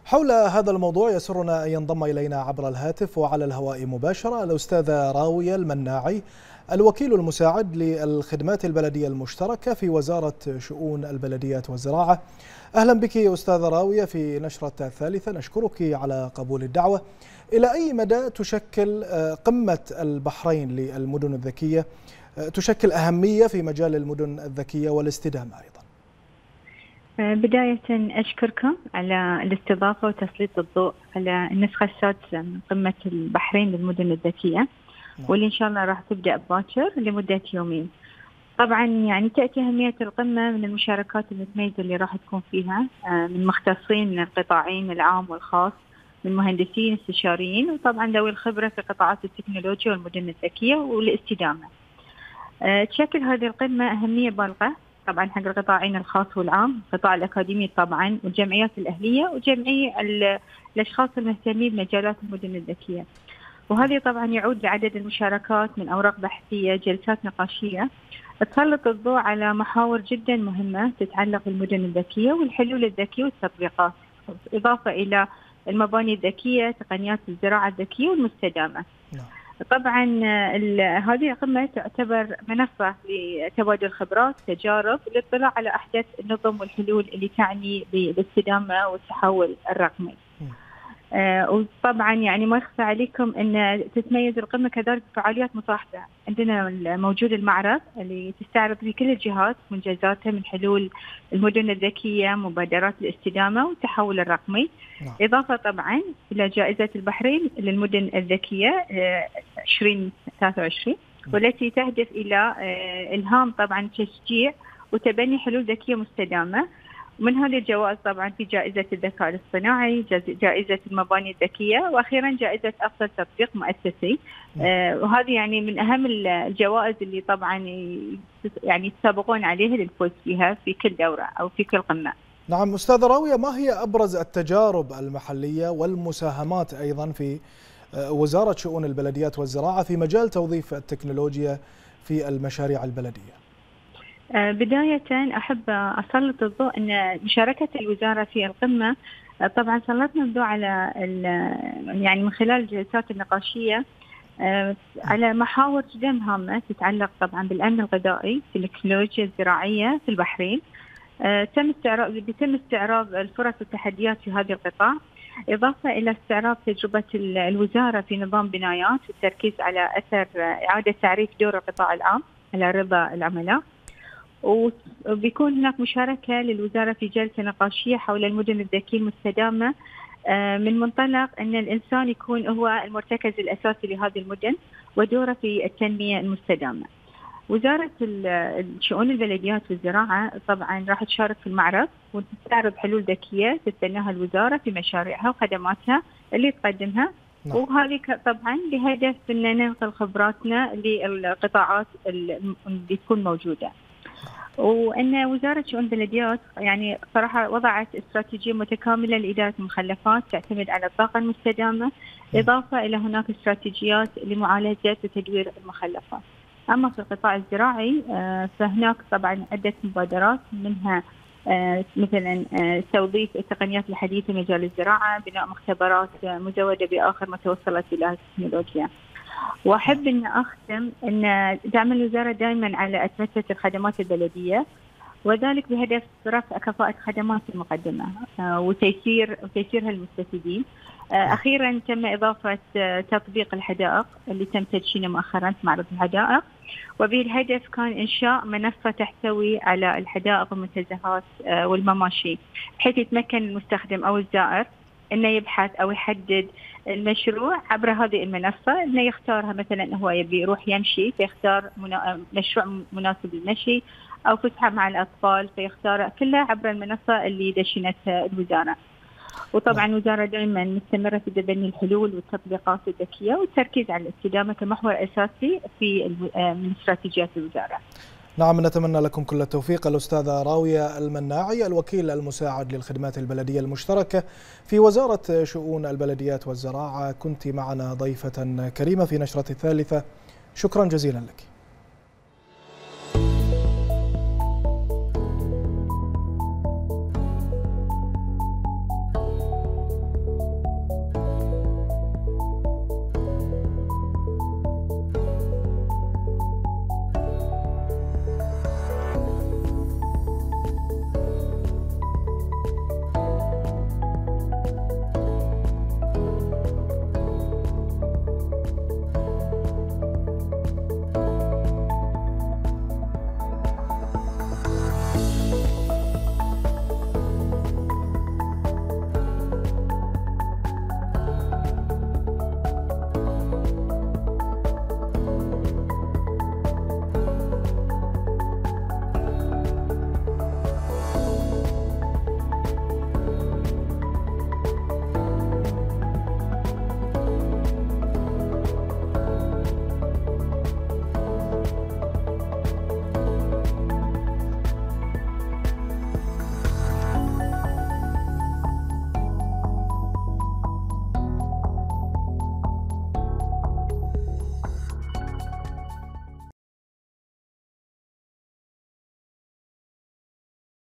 حول هذا الموضوع يسرنا أن ينضم إلينا عبر الهاتف وعلى الهواء مباشرة الأستاذة راوية المناعي، الوكيل المساعد للخدمات البلدية المشتركة في وزارة شؤون البلديات والزراعة. أهلا بك أستاذة راوية في نشرة الثالثة، نشكرك على قبول الدعوة. إلى أي مدى تشكل قمة البحرين للمدن الذكية تشكل أهمية في مجال المدن الذكية والاستدامة أيضا؟ بداية أشكركم على الاستضافة وتسليط الضوء على النسخة السادسة من قمة البحرين للمدن الذكية، واللي إن شاء الله راح تبدأ باكر لمدة يومين. طبعا يعني تأتي أهمية القمة من المشاركات المتميزة اللي راح تكون فيها من مختصين من القطاعين العام والخاص، من مهندسين استشاريين، وطبعا ذوي الخبرة في قطاعات التكنولوجيا والمدن الذكية والاستدامة. تشكل هذه القمة أهمية بالغة طبعا حق القطاعين الخاص والعام، القطاع الأكاديمي طبعا، والجمعيات الأهلية وجميع الأشخاص المهتمين بمجالات المدن الذكية. وهذه طبعا يعود لعدد المشاركات من أوراق بحثية، جلسات نقاشية تسلط الضوء على محاور جدا مهمة تتعلق بالمدن الذكية والحلول الذكية والتطبيقات، إضافة إلى المباني الذكية، تقنيات الزراعة الذكية والمستدامة. طبعا هذه القمة تعتبر منصة لتبادل خبرات، تجارب، للاطلاع على أحدث النظم والحلول اللي تعني بالاستدامة والتحول الرقمي. وطبعا يعني ما يخفى عليكم أن تتميز القمة كذلك بفعاليات مصاحبة. عندنا موجود المعرض اللي تستعرض في كل الجهات منجزاتها من حلول المدن الذكية، مبادرات الاستدامة والتحول الرقمي، إضافة طبعا إلى جائزة البحرين للمدن الذكية 2023، والتي تهدف إلى إلهام طبعا تشجيع وتبني حلول ذكية مستدامة. ومن هذه الجوائز طبعا في جائزة الذكاء الاصطناعي، جائزة المباني الذكية، وأخيرا جائزة أفضل تطبيق مؤسسي. وهذه يعني من أهم الجوائز اللي طبعا يعني يتسابقون عليها للفوز فيها في كل دورة أو في كل قمة. نعم أستاذة راوية، ما هي أبرز التجارب المحلية والمساهمات أيضا في وزارة شؤون البلديات والزراعة في مجال توظيف التكنولوجيا في المشاريع البلدية؟ بداية أحب أسلط الضوء أن مشاركة الوزارة في القمة طبعا سلطنا الضوء على يعني من خلال الجلسات النقاشية على محاور جدا هامة تتعلق طبعا بالأمن الغذائي، في التكنولوجيا الزراعية في البحرين. بيتم استعراض الفرص والتحديات في هذا القطاع، إضافة إلى استعراض تجربة الوزارة في نظام بنايات والتركيز على أثر إعادة تعريف دور القطاع العام على رضا العملاء. وبيكون هناك مشاركة للوزارة في جلسة نقاشية حول المدن الذكية المستدامة من منطلق أن الإنسان يكون هو المرتكز الأساسي لهذه المدن ودوره في التنمية المستدامة. وزارة شؤون البلديات والزراعة طبعا راح تشارك في المعرض وتستعرض حلول ذكية تتبناها الوزارة في مشاريعها وخدماتها اللي تقدمها. وهذه طبعا بهدف أن ننقل خبراتنا للقطاعات اللي تكون موجودة. وأن وزارة شؤون البلديات يعني صراحة وضعت استراتيجية متكاملة لإدارة المخلفات تعتمد على الطاقة المستدامة، إضافة إلى هناك استراتيجيات لمعالجة وتدوير المخلفات. أما في القطاع الزراعي فهناك طبعا عدة مبادرات، منها مثلا توظيف التقنيات الحديثة في مجال الزراعة، بناء مختبرات مزودة بآخر ما توصلت إلى التكنولوجيا. وأحب أن أختم أن دعم الوزارة دائما على أتمتة الخدمات البلدية، وذلك بهدف رفع كفاءة الخدمات المقدمة وتيسيرها للمستفيدين. أخيرا تم إضافة تطبيق الحدائق اللي تم تدشينه مؤخرا في معرض الحدائق، وبه الهدف كان إنشاء منصة تحتوي على الحدائق والمنتزهات والمماشي، بحيث يتمكن المستخدم أو الزائر أنه يبحث أو يحدد المشروع عبر هذه المنصة، أنه يختارها. مثلا هو يبي يروح يمشي فيختار مشروع مناسب للمشي، أو فسحة مع الأطفال فيختار، كلها عبر المنصة اللي دشنتها الوزارة. وطبعا الوزارة دائما مستمرة في تبني الحلول والتطبيقات الذكية والتركيز على الاستدامة كمحور أساسي من استراتيجيات الوزارة. نعم، نتمنى لكم كل التوفيق. الأستاذة راوية المناعي، الوكيل المساعد للخدمات البلدية المشتركة في وزارة شؤون البلديات والزراعة، كنت معنا ضيفة كريمة في نشرة الثالثة. شكرا جزيلا لك.